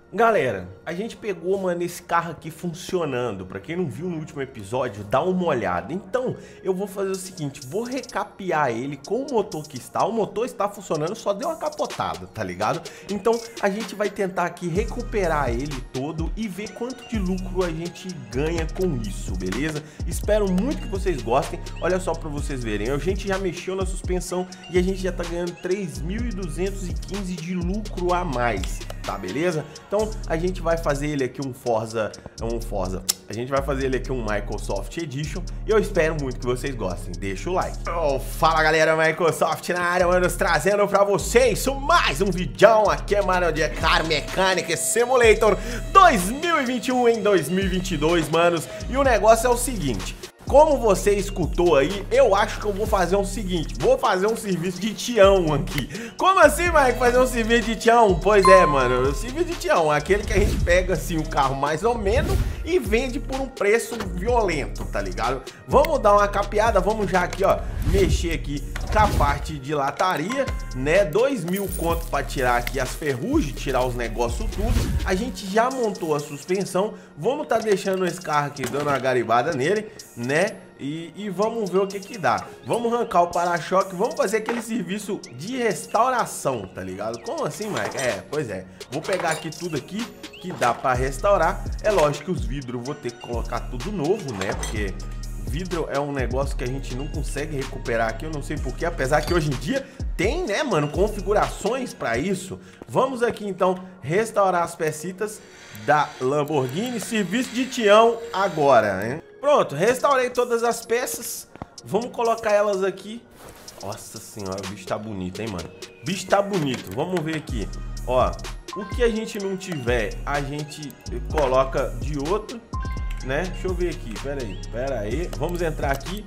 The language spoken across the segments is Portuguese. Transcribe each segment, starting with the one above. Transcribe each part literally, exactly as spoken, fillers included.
Galera, a gente pegou, mano, esse carro aqui funcionando. Pra quem não viu no último episódio, dá uma olhada. Então, eu vou fazer o seguinte, vou recapear ele com o motor que está. O motor está funcionando, só deu uma capotada, tá ligado? Então, a gente vai tentar aqui recuperar ele todo e ver quanto de lucro a gente ganha com isso, beleza? Espero muito que vocês gostem. Olha só pra vocês verem, a gente já mexeu na suspensão e a gente já tá ganhando três mil duzentos e quinze de lucro a mais, tá beleza? Então a gente vai fazer ele aqui um Forza, um Forza, a gente vai fazer ele aqui um Microsoft Edition e eu espero muito que vocês gostem. Deixa o like. Oh, fala galera, Microsoft na área, manos, trazendo pra vocês mais um vídeo aqui, é Mario de Car Mechanic Simulator dois mil e vinte e um em dois mil e vinte e dois, manos, e o negócio é o seguinte. Como você escutou aí, eu acho que eu vou fazer o seguinte, vou fazer um serviço de tião aqui. Como assim, Mike, fazer um serviço de tião? Pois é, mano, o serviço de tião, aquele que a gente pega assim o carro mais ou menos e vende por um preço violento, tá ligado? Vamos dar uma capeada, vamos já aqui, ó, mexer aqui com a parte de lataria, né? Dois mil conto pra tirar aqui as ferrugens, tirar os negócios tudo. A gente já montou a suspensão, vamos tá deixando esse carro aqui, dando uma garibada nele, né? E, e vamos ver o que que dá. Vamos arrancar o para-choque, vamos fazer aquele serviço de restauração, tá ligado? Como assim, Mike? É, pois é. Vou pegar aqui tudo aqui que dá pra restaurar. É lógico que os vidros eu vou ter que colocar tudo novo, né? Porque vidro é um negócio que a gente não consegue recuperar aqui, eu não sei porquê, apesar que hoje em dia tem, né, mano, configurações pra isso. Vamos aqui, então, restaurar as pecitas da Lamborghini, serviço de tião agora, né? Pronto, restaurei todas as peças, vamos colocar elas aqui. Nossa senhora, o bicho tá bonito, hein, mano? O bicho tá bonito, vamos ver aqui. Ó, o que a gente não tiver, a gente coloca de outro, né? Deixa eu ver aqui, pera aí, pera aí. Vamos entrar aqui.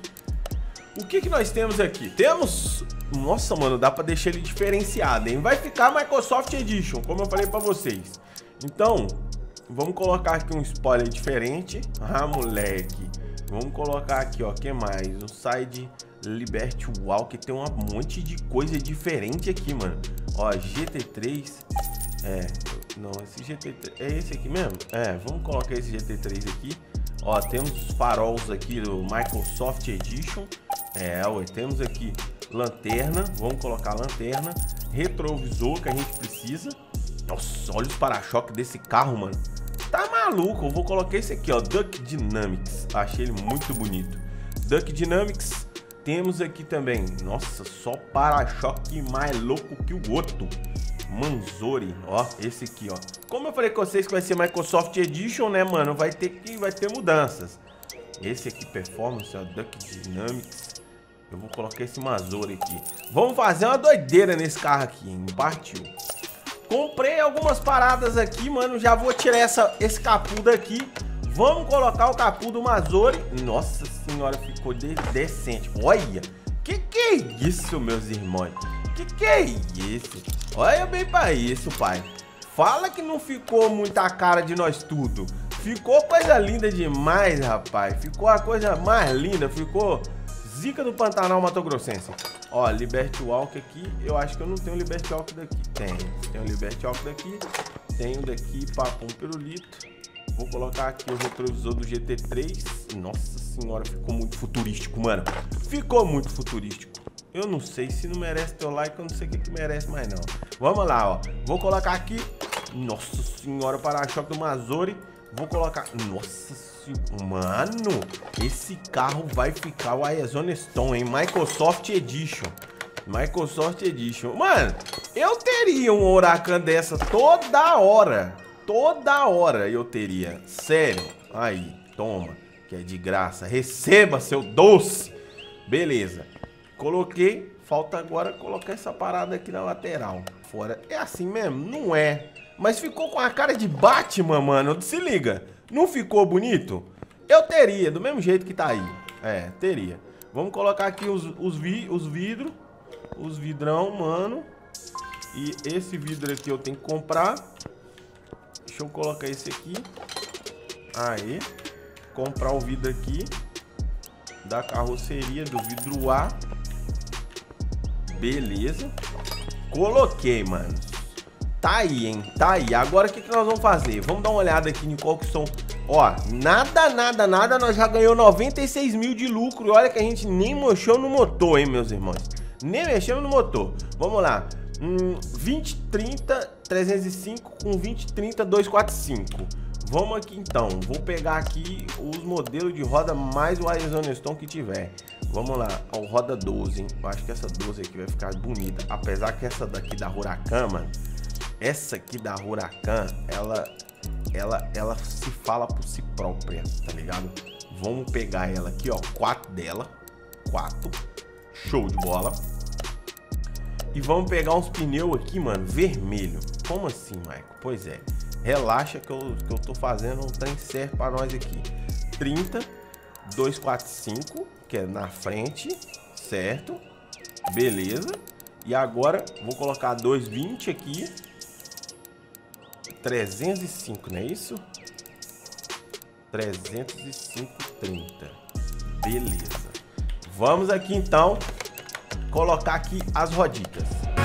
O que que nós temos aqui? Temos... Nossa, mano, dá pra deixar ele diferenciado, hein? Vai ficar Microsoft Edition, como eu falei pra vocês. Então, vamos colocar aqui um spoiler diferente. Ah, moleque. Vamos colocar aqui, ó, que mais? Um side Liberty Walk, tem um monte de coisa diferente aqui, mano. Ó, G T três. É, não, esse G T três... É esse aqui mesmo? É, vamos colocar esse G T três aqui. Ó, temos os faróis aqui do Microsoft Edition. É, ué, temos aqui lanterna, vamos colocar lanterna. Retrovisor que a gente precisa. Nossa, olha os para-choques desse carro, mano. Tá maluco, eu vou colocar esse aqui, ó, Duck Dynamics. Achei ele muito bonito. Duck Dynamics. Temos aqui também, nossa, só para-choque mais louco que o outro. Manzori, ó, esse aqui, ó. Como eu falei com vocês que vai ser Microsoft Edition, né, mano, vai ter que vai ter mudanças. Esse aqui, Performance, ó, Duck Dynamics. Eu vou colocar esse Manzori aqui. Vamos fazer uma doideira nesse carro aqui, hein? Partiu. Comprei algumas paradas aqui, mano, já vou tirar essa, esse capô daqui. Vamos colocar o capô do Manzori. Nossa senhora, ficou de decente. Olha, que que é isso, meus irmãos? Que que é isso? Olha bem pra isso, pai. Fala que não ficou muita cara de nós tudo. Ficou coisa linda demais, rapaz. Ficou a coisa mais linda. Ficou zica do Pantanal Mato Grossense. Ó, Liberty Walk aqui. Eu acho que eu não tenho Liberty Walk daqui. Tenho. Tenho Liberty Walk daqui. Tenho daqui, papo, um pirulito. Vou colocar aqui o retrovisor do G T três. Nossa senhora, ficou muito futurístico, mano. Ficou muito futurístico. Eu não sei, se não merece teu like, eu não sei o que que merece mais não. Vamos lá, ó. Vou colocar aqui. Nossa senhora, para-choque do Manzori. Vou colocar... Nossa senhora, mano. Esse carro vai ficar o Arizona Stone, hein? Microsoft Edition. Microsoft Edition. Mano, eu teria um Huracan dessa toda hora. Toda hora eu teria. Sério. Aí, toma. Que é de graça. Receba, seu doce. Beleza. Coloquei, falta agora colocar essa parada aqui na lateral. Fora, é assim mesmo? Não é. Mas ficou com a cara de Batman, mano. Se liga, não ficou bonito? Eu teria, do mesmo jeito que tá aí. É, teria. Vamos colocar aqui os, os, vi, os vidros. Os vidrão, mano. E esse vidro aqui eu tenho que comprar. Deixa eu colocar esse aqui. Aí. Comprar o vidro aqui da carroceria, do vidro A. Beleza. Coloquei, mano. Tá aí, hein? Tá aí. Agora o que, que nós vamos fazer? Vamos dar uma olhada aqui em qual que são... Ó, nada, nada, nada. Nós já ganhou noventa e seis mil de lucro. E olha que a gente nem mexeu no motor, hein, meus irmãos? Nem mexemos no motor. Vamos lá. Hum, vinte, trinta, trezentos e cinco com vinte, trinta, duzentos e quarenta e cinco. Vamos aqui então. Vou pegar aqui os modelos de roda mais o Arizona Stone que tiver. Vamos lá. Ó, roda doze, hein? Eu acho que essa doze aqui vai ficar bonita. Apesar que essa daqui da Huracan, mano... Essa aqui da Huracan, ela, ela, ela se fala por si própria, tá ligado? Vamos pegar ela aqui, ó, quatro dela, quatro, show de bola. E vamos pegar uns pneus aqui, mano, vermelho. Como assim, Michael? Pois é, relaxa que eu, que eu tô fazendo um trem certo pra nós aqui. trinta, duzentos e quarenta e cinco, que é na frente, certo? Beleza. E agora, vou colocar duzentos e vinte aqui. trezentos e cinco, não é isso? trezentos e cinco, trinta. Beleza. Vamos aqui então colocar aqui as rodicas.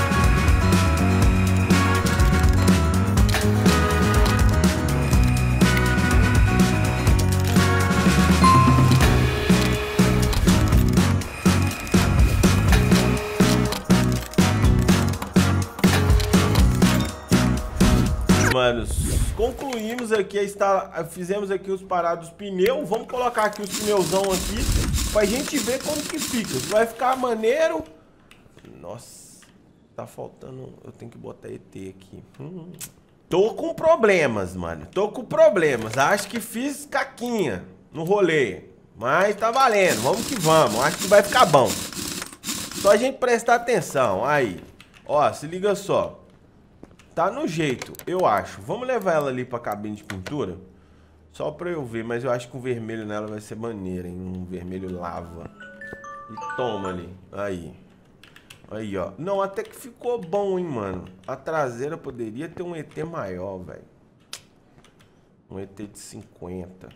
Manos, concluímos aqui, está, fizemos aqui os parados dos pneus. Vamos colocar aqui os pneuzão aqui pra gente ver como que fica. Se vai ficar maneiro. Nossa, tá faltando. Eu tenho que botar E T aqui. Hum. Tô com problemas, mano. Tô com problemas. Acho que fiz caquinha no rolê. Mas tá valendo. Vamos que vamos. Acho que vai ficar bom. Só a gente prestar atenção. Aí. Ó, se liga só. Tá no jeito, eu acho. Vamos levar ela ali pra cabine de pintura? Só pra eu ver, mas eu acho que o vermelho nela vai ser maneiro, hein? Um vermelho lava. E toma ali. Aí. Aí, ó. Não, até que ficou bom, hein, mano. A traseira poderia ter um E T maior, velho. Um E T de cinquenta.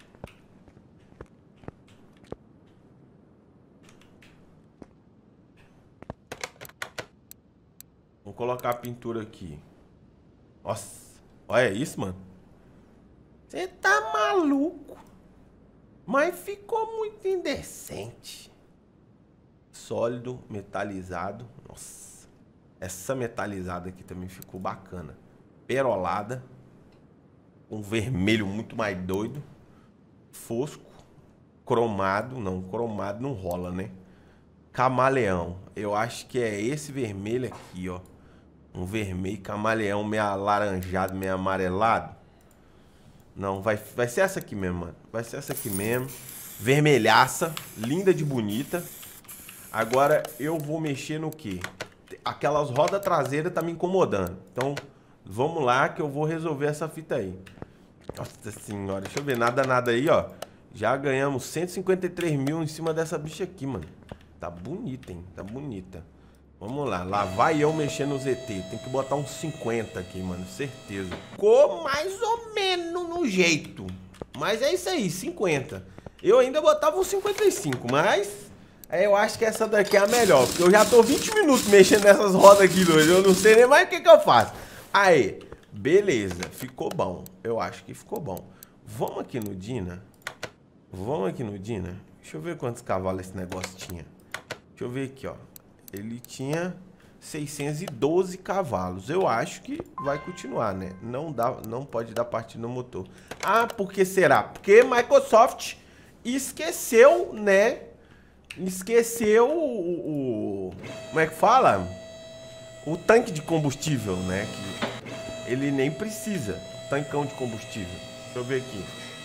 Vou colocar a pintura aqui. Nossa, olha isso, mano. Você tá maluco. Mas ficou muito indecente. Sólido, metalizado. Nossa. Essa metalizada aqui também ficou bacana. Perolada. Um vermelho muito mais doido. Fosco. Cromado. Não, cromado não rola, né? Camaleão. Eu acho que é esse vermelho aqui, ó. Um vermelho camaleão meio alaranjado, meio amarelado. Não, vai, vai ser essa aqui mesmo, mano. Vai ser essa aqui mesmo. Vermelhaça, linda de bonita. Agora eu vou mexer no quê? Aquelas rodas traseiras tá me incomodando. Então, vamos lá que eu vou resolver essa fita aí. Nossa senhora, deixa eu ver. Nada, nada aí, ó. Já ganhamos cento e cinquenta e três mil em cima dessa bicha aqui, mano. Tá bonita, hein? Tá bonita. Vamos lá, lá vai eu mexer no Z T. Tem que botar uns cinquenta aqui, mano, certeza. Ficou mais ou menos no jeito. Mas é isso aí, cinquenta. Eu ainda botava uns cinquenta e cinco, mas eu acho que essa daqui é a melhor. Porque eu já tô vinte minutos mexendo nessas rodas aqui, doido. Eu não sei nem mais o que que eu faço. Aí, beleza, ficou bom. Eu acho que ficou bom. Vamos aqui no Dina. Vamos aqui no Dina. Deixa eu ver quantos cavalos esse negócio tinha. Deixa eu ver aqui, ó. Ele tinha seiscentos e doze cavalos. Eu acho que vai continuar, né? Não dá, não pode dar partida no motor. Ah, por que será? Porque Microsoft esqueceu, né? Esqueceu o, o... Como é que fala? O tanque de combustível, né? Que ele nem precisa. Tancão de combustível. Deixa eu ver aqui.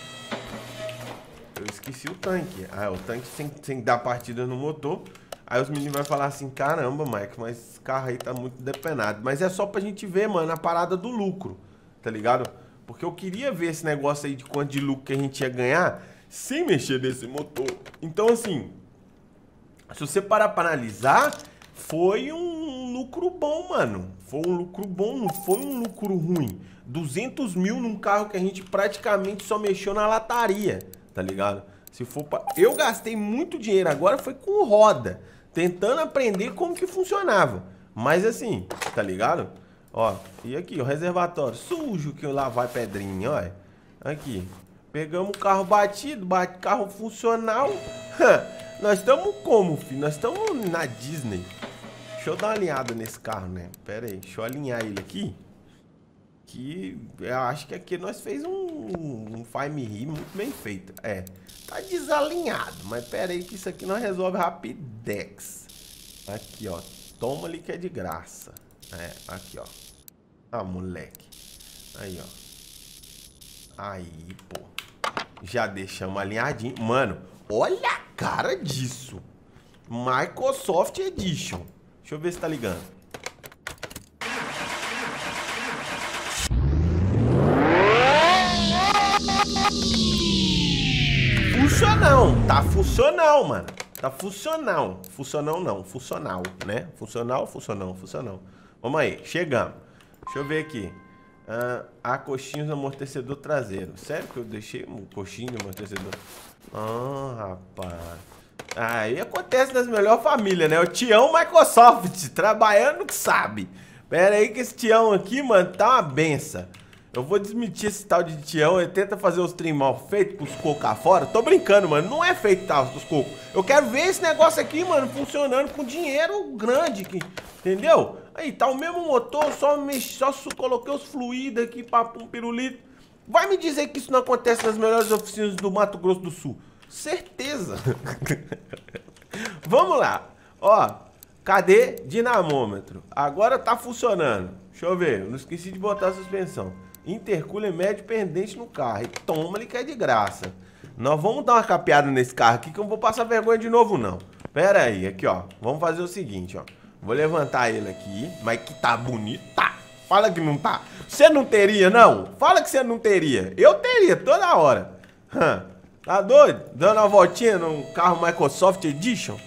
Eu esqueci o tanque. Ah, o tanque sem, sem dar partida no motor. Aí os meninos vão falar assim, caramba, Mike, mas esse carro aí tá muito depenado. Mas é só pra gente ver, mano, a parada do lucro, tá ligado? Porque eu queria ver esse negócio aí de quanto de lucro que a gente ia ganhar sem mexer nesse motor. Então, assim, se você parar pra analisar, foi um lucro bom, mano. Foi um lucro bom, não foi um lucro ruim. duzentos mil num carro que a gente praticamente só mexeu na lataria, tá ligado? Se for pra... Eu gastei muito dinheiro agora, foi com roda. Tentando aprender como que funcionava. Mas assim, tá ligado? Ó, e aqui, o reservatório sujo que lá vai pedrinha, ó. Aqui. Pegamos o carro batido, bate carro funcional. Nós estamos como, filho? Nós estamos na Disney. Deixa eu dar uma alinhada nesse carro, né? Pera aí, deixa eu alinhar ele aqui. Que eu acho que aqui nós fez um, um Find Me Here muito bem feito. É, tá desalinhado, mas pera aí que isso aqui nós resolve rapidex. Aqui, ó. Toma ali que é de graça. É, aqui, ó. Ah, moleque. Aí, ó. Aí, pô. Já deixamos alinhadinho. Mano, olha a cara disso. Microsoft Edition. Deixa eu ver se tá ligando. Funcional. Tá funcional, mano. Tá funcional. Funcional não. Funcional, né? Funcional, funcional, funcional. Vamos aí. Chegamos. Deixa eu ver aqui. Ah, há coxinhos no amortecedor traseiro. Sério que eu deixei um coxinho no amortecedor? Ah, rapaz. Aí acontece nas melhores famílias, né? O Tião Microsoft, trabalhando que sabe. Pera aí que esse Tião aqui, mano, tá uma benção. Eu vou desmentir esse tal de Tião. Ele tenta fazer os trem mal feitos com os cocos cá fora. Tô brincando, mano. Não é feito tal dos cocos. Eu quero ver esse negócio aqui, mano, funcionando com dinheiro grande aqui. Entendeu? Aí, tá o mesmo motor, só, mexi, só coloquei os fluidos aqui para um pirulito. Vai me dizer que isso não acontece nas melhores oficinas do Mato Grosso do Sul. Certeza. Vamos lá. Ó, cadê dinamômetro? Agora tá funcionando. Deixa eu ver, eu não esqueci de botar a suspensão. Intercooler médio pendente no carro. E toma ele que é de graça. Nós vamos dar uma capeada nesse carro aqui que eu não vou passar vergonha de novo, não. Pera aí, aqui, ó. Vamos fazer o seguinte, ó. Vou levantar ele aqui, mas que tá bonito, tá. Fala que não tá. Você não teria, não? Fala que você não teria. Eu teria, toda hora. Hã? Tá doido? Dando uma voltinha num carro Microsoft Edition?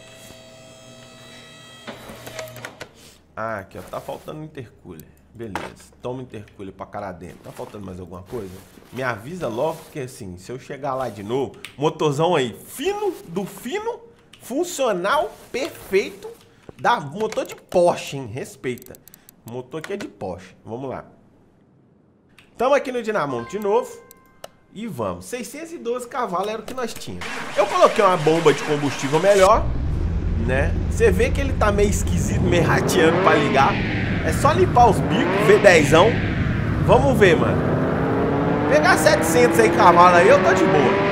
Ah, aqui, ó. Tá faltando intercooler. Beleza. Toma intercooler pra cara dentro. Tá faltando mais alguma coisa? Me avisa logo, porque assim, se eu chegar lá de novo, motorzão aí, fino, do fino, funcional, perfeito. Da motor de Porsche, hein? Respeita. O motor aqui é de Porsche. Vamos lá. Estamos aqui no dinamômetro de novo. E vamos. seiscentos e doze cavalos era o que nós tínhamos. Eu coloquei uma bomba de combustível melhor, né? Você vê que ele tá meio esquisito, meio rateando pra ligar. É só limpar os bicos, V dezão. Vamos ver, mano. Pegar setecentos aí cavalos aí, eu tô de boa.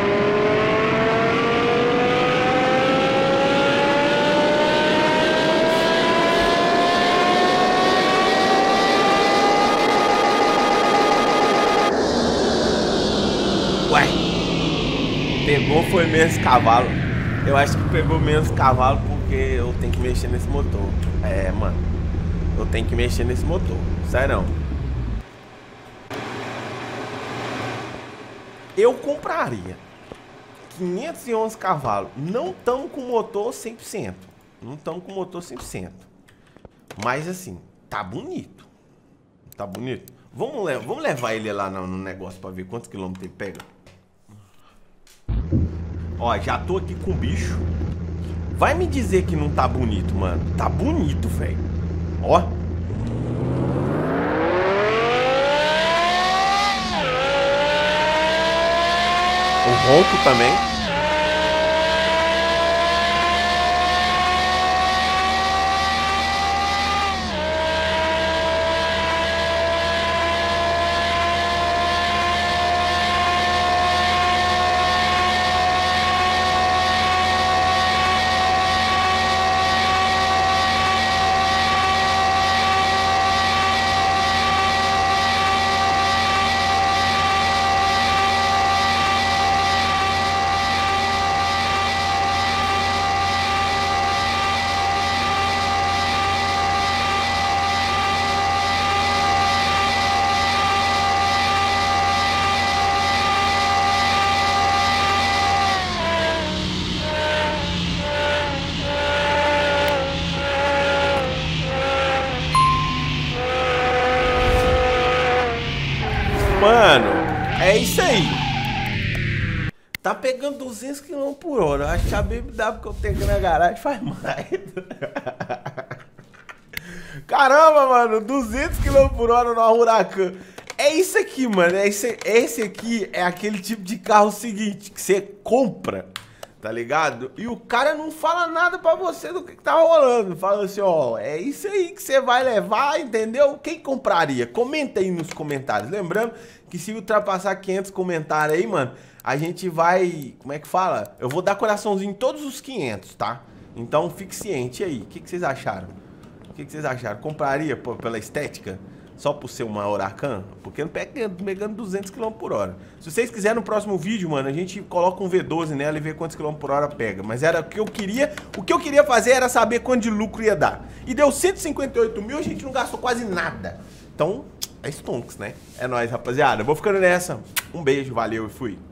Pegou foi menos cavalo. Eu acho que pegou menos cavalo porque eu tenho que mexer nesse motor. É, mano. Eu tenho que mexer nesse motor. Sério. Eu compraria quinhentos e onze cavalos. Não estamos com motor cem por cento. Não estamos com motor cem por cento. Mas assim, tá bonito. Tá bonito. Vamos, le vamos levar ele lá no, no negócio pra ver quantos quilômetros ele pega. Ó, já tô aqui com o bicho. Vai me dizer que não tá bonito, mano. Tá bonito, velho. Ó. O ronco também. Mano, é isso aí. Tá pegando duzentos quilômetros por hora. Acho que a B M W que eu tenho aqui na garagem faz mais. Caramba, mano, duzentos quilômetros por hora no Huracan. É isso aqui, mano. É esse, esse aqui é aquele tipo de carro seguinte que você compra, tá ligado? E o cara não fala nada pra você do que, que tá rolando. Fala assim, ó, é isso aí que você vai levar, entendeu? Quem compraria? Comenta aí nos comentários. Lembrando que se ultrapassar quinhentos comentários aí, mano, a gente vai... Como é que fala? Eu vou dar coraçãozinho em todos os quinhentos, tá? Então fique ciente aí. O que, que vocês acharam? O que, que vocês acharam? Compraria pô, pela estética? Só por ser uma Huracan? Porque não pega pegando duzentos quilômetros por hora. Se vocês quiserem no próximo vídeo, mano, a gente coloca um V doze nela e vê quantos quilômetros por hora pega. Mas era o que eu queria. O que eu queria fazer era saber quanto de lucro ia dar. E deu cento e cinquenta e oito mil, a gente não gastou quase nada. Então, é stonks, né? É nóis, rapaziada. Vou ficando nessa. Um beijo, valeu e fui.